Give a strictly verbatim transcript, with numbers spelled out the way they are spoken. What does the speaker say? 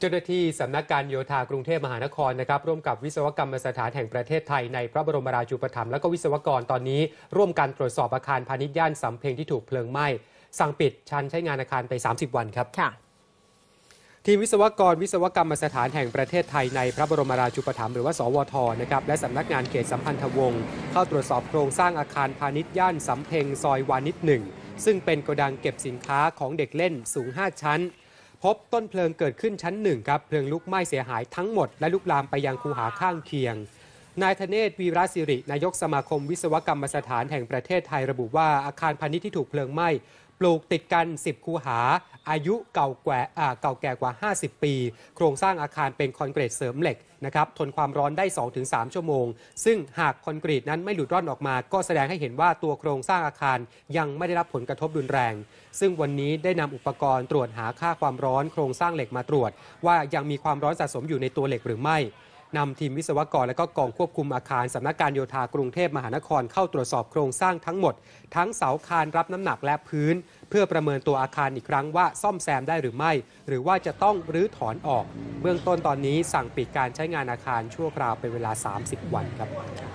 จ้าหน้าที่สำนักการโยธากรุงเทพมหานครนะครับร่วมกับวิศวกรรมสถานแห่งประเทศไทยในพระบรมราชูปถัมภ์และก็วิศวกรตอนนี้ร่วมกันตรวจสอบอาคารพาณิชย์ย่านสำเพ็งที่ถูกเพลิงไหม้สั่งปิดชั้นใช้งานอาคารไปสามสิบวันครับทีมวิศวกรวิศวกรรมสถานแห่งประเทศไทยในพระบรมราชูปถัมภ์หรือว่าสวทนะครับและสำนักงานเขตสัมพันธวงศ์เข้าตรวจสอบโครงสร้างอาคารพาณิชย์ย่านสำเพ็งซอยวานิชหนึ่งซึ่งเป็นโกดังเก็บสินค้าของเด็กเล่นสูงห้าชั้นพบต้นเพลิงเกิดขึ้นชั้นหนึ่งครับเพลิงลุกไหม้เสียหายทั้งหมดและลุกลามไปยังคูหาข้างเคียงนายธเนศวีระศิรินายกสมาคมวิศวกรรมสถานแห่งประเทศไทยระบุว่าอาคารพาณิชย์ที่ถูกเพลิงไหม้ปลูกติดกันสิบคูหาอายุเก่าแก่เก่าแก่กว่าห้าสิบปีโครงสร้างอาคารเป็นคอนกรีตเสริมเหล็กนะครับทนความร้อนได้ สองถึงสาม ชั่วโมงซึ่งหากคอนกรีตนั้นไม่หลุดร่อนออกมาก็แสดงให้เห็นว่าตัวโครงสร้างอาคารยังไม่ได้รับผลกระทบรุนแรงซึ่งวันนี้ได้นำอุปกรณ์ตรวจหาค่าความร้อนโครงสร้างเหล็กมาตรวจว่ายังมีความร้อนสะสมอยู่ในตัวเหล็กหรือไม่นำทีมวิศวกรและก็กองควบคุมอาคารสำนักการโยธากรุงเทพมหานครเข้าตรวจสอบโครงสร้างทั้งหมดทั้งเสาคานรับน้ำหนักและพื้นเพื่อประเมินตัวอาคารอีกครั้งว่าซ่อมแซมได้หรือไม่หรือว่าจะต้องรื้อถอนออกเบื้องต้นตอนนี้สั่งปิดการใช้งานอาคารชั่วคราวเป็นเวลาสามสิบวันครับ